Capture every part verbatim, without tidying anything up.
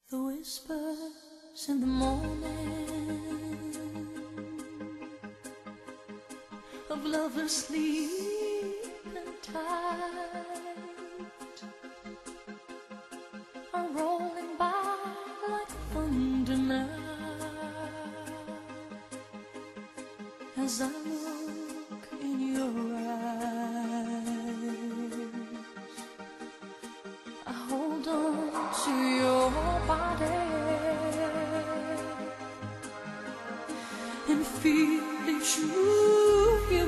The whispers in the morning of lovers sleeping tight are rolling by like thunder now as I look in your eyes. I hold on to your body and feel each move you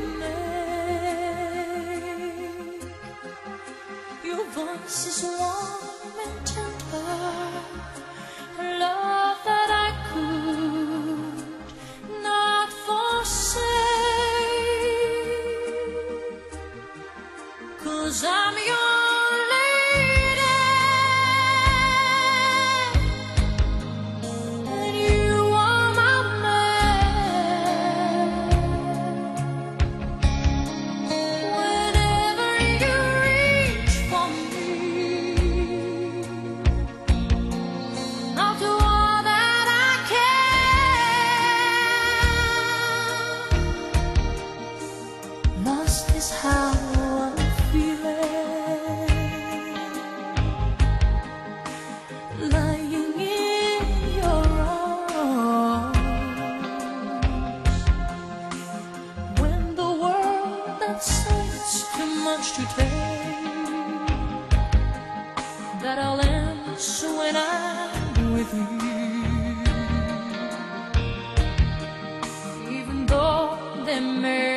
make. Your voice is warm and tender, a love that I could not forsake, 'cause I'm your is how I'm feeling, lying in your arms, when the world that says too much to take, that I'll answer when I'm with you, even though there may